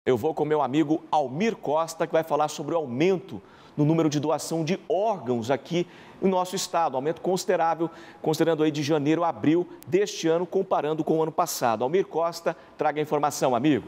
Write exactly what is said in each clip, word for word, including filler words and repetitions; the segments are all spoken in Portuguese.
Eu vou com meu amigo Almir Costa, que vai falar sobre o aumento no número de doação de órgãos aqui no nosso estado. Aumento considerável, considerando aí de janeiro a abril deste ano, comparando com o ano passado. Almir Costa, traga a informação, amigo.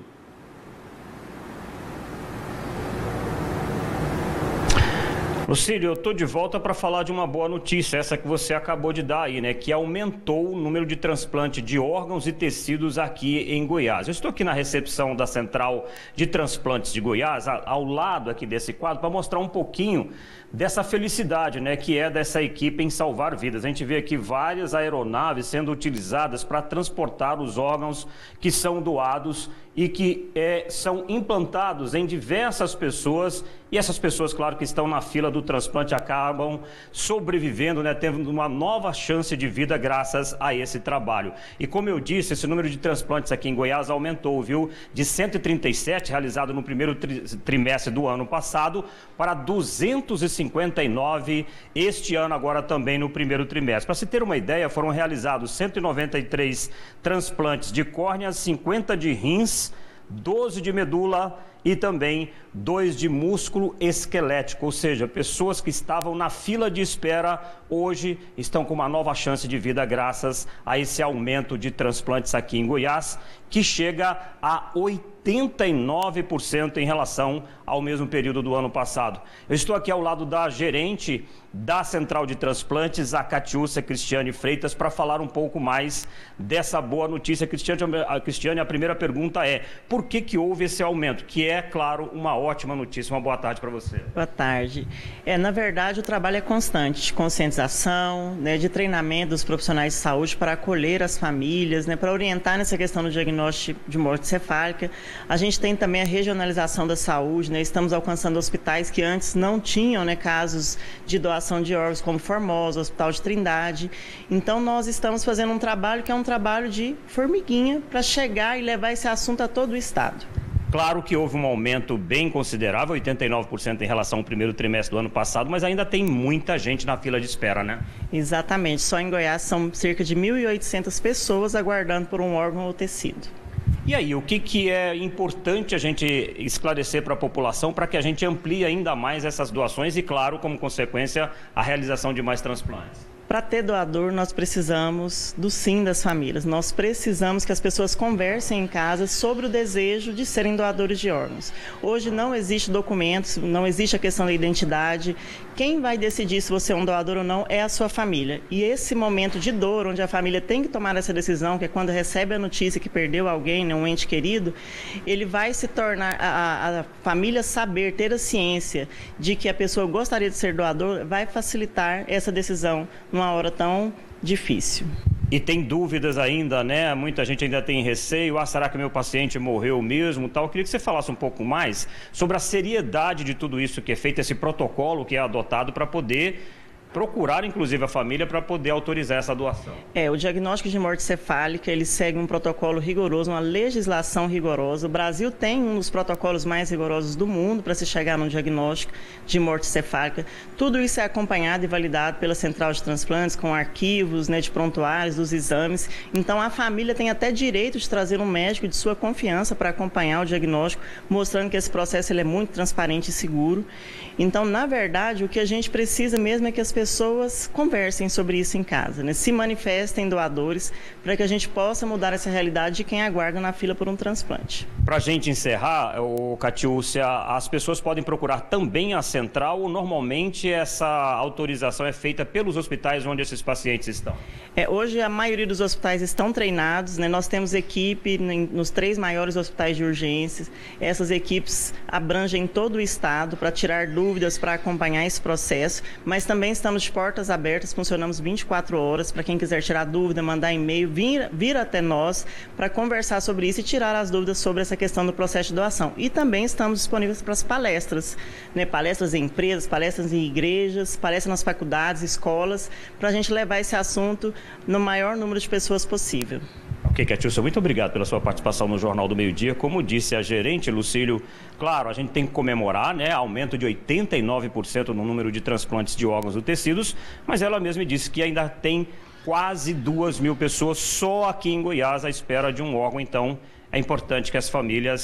Lucílio, eu estou de volta para falar de uma boa notícia, essa que você acabou de dar aí, né? Que aumentou o número de transplante de órgãos e tecidos aqui em Goiás. Eu estou aqui na recepção da Central de Transplantes de Goiás, ao lado aqui desse quadro, para mostrar um pouquinho dessa felicidade, né? Que é dessa equipe em salvar vidas. A gente vê aqui várias aeronaves sendo utilizadas para transportar os órgãos que são doados e que é, são implantados em diversas pessoas, e essas pessoas, claro, que estão na fila do transplante acabam sobrevivendo, né, tendo uma nova chance de vida graças a esse trabalho. E como eu disse, esse número de transplantes aqui em Goiás aumentou, viu? De cento e trinta e sete realizado no primeiro tri trimestre do ano passado para duzentos e cinquenta e nove este ano, agora também no primeiro trimestre. Para se ter uma ideia, foram realizados cento e noventa e três transplantes de córneas, cinquenta de rins, doze de medula e também dois de músculo esquelético, ou seja, pessoas que estavam na fila de espera hoje estão com uma nova chance de vida graças a esse aumento de transplantes aqui em Goiás, que chega a oitenta e nove por cento em relação ao mesmo período do ano passado. Eu estou aqui ao lado da gerente da Central de Transplantes, a Catiúcia Cristiane Freitas, para falar um pouco mais dessa boa notícia. Cristiane, a, Cristiane, a primeira pergunta é: por que que houve esse aumento? Que é, claro, uma ótima notícia. Uma boa tarde para você. Boa tarde. É, na verdade, o trabalho é constante, de conscientização, né, de treinamento dos profissionais de saúde para acolher as famílias, né, para orientar nessa questão do diagnóstico de morte cefálica. A gente tem também a regionalização da saúde, né, estamos alcançando hospitais que antes não tinham, né, casos de doação de órgãos, como Formosa, Hospital de Trindade. Então, nós estamos fazendo um trabalho que é um trabalho de formiguinha para chegar e levar esse assunto a todo o estado. Claro que houve um aumento bem considerável, oitenta e nove por cento em relação ao primeiro trimestre do ano passado, mas ainda tem muita gente na fila de espera, né? Exatamente. Só em Goiás são cerca de mil e oitocentas pessoas aguardando por um órgão ou tecido. E aí, o que, que é importante a gente esclarecer para a população para que a gente amplie ainda mais essas doações e, claro, como consequência, a realização de mais transplantes? Para ter doador, nós precisamos do sim das famílias. Nós precisamos que as pessoas conversem em casa sobre o desejo de serem doadores de órgãos. Hoje não existe documentos, não existe a questão da identidade. Quem vai decidir se você é um doador ou não é a sua família. E esse momento de dor, onde a família tem que tomar essa decisão, que é quando recebe a notícia que perdeu alguém, né, um ente querido, ele vai se tornar, a, a família saber, ter a ciência de que a pessoa gostaria de ser doador, vai facilitar essa decisão numa hora tão difícil. E tem dúvidas ainda, né? Muita gente ainda tem receio. Ah, será que meu paciente morreu mesmo? Tal. Eu queria que você falasse um pouco mais sobre a seriedade de tudo isso que é feito, esse protocolo que é adotado para poder procurar, inclusive, a família para poder autorizar essa doação. É, o diagnóstico de morte cefálica, ele segue um protocolo rigoroso, uma legislação rigorosa. O Brasil tem um dos protocolos mais rigorosos do mundo para se chegar no diagnóstico de morte cefálica. Tudo isso é acompanhado e validado pela Central de Transplantes, com arquivos, né, de prontuários, dos exames. Então, a família tem até direito de trazer um médico de sua confiança para acompanhar o diagnóstico, mostrando que esse processo ele é muito transparente e seguro. Então, na verdade, o que a gente precisa mesmo é que as pessoas pessoas conversem sobre isso em casa, né? Se manifestem doadores para que a gente possa mudar essa realidade de quem aguarda na fila por um transplante. Para a gente encerrar, o Catiúcia, as pessoas podem procurar também a central ou normalmente essa autorização é feita pelos hospitais onde esses pacientes estão? É, hoje a maioria dos hospitais estão treinados, né? Nós temos equipe nos três maiores hospitais de urgências. Essas equipes abrangem todo o estado para tirar dúvidas, para acompanhar esse processo, mas também estamos de portas abertas, funcionamos vinte e quatro horas para quem quiser tirar dúvida, mandar e-mail, vir, vir até nós para conversar sobre isso e tirar as dúvidas sobre essa questão do processo de doação. E também estamos disponíveis para as palestras, né? Palestras em empresas, palestras em igrejas, palestras nas faculdades, escolas, para a gente levar esse assunto no maior número de pessoas possível. Ok, Catiúcia, muito obrigado pela sua participação no Jornal do Meio-Dia. Como disse a gerente, Lucílio, claro, a gente tem que comemorar, né, aumento de oitenta e nove por cento no número de transplantes de órgãos ou tecidos, mas ela mesma disse que ainda tem quase duas mil pessoas só aqui em Goiás à espera de um órgão, então é importante que as famílias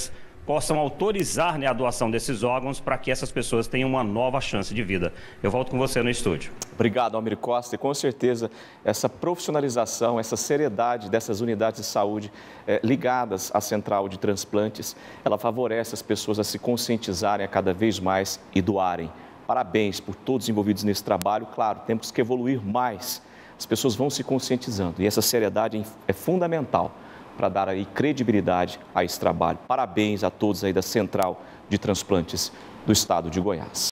possam autorizar, né, a doação desses órgãos para que essas pessoas tenham uma nova chance de vida. Eu volto com você no estúdio. Obrigado, Almir Costa. E com certeza essa profissionalização, essa seriedade dessas unidades de saúde eh, ligadas à central de transplantes, ela favorece as pessoas a se conscientizarem a cada vez mais e doarem. Parabéns por todos envolvidos nesse trabalho. Claro, temos que evoluir mais. As pessoas vão se conscientizando e essa seriedade é fundamental para dar aí credibilidade a esse trabalho. Parabéns a todos aí da Central de Transplantes do Estado de Goiás.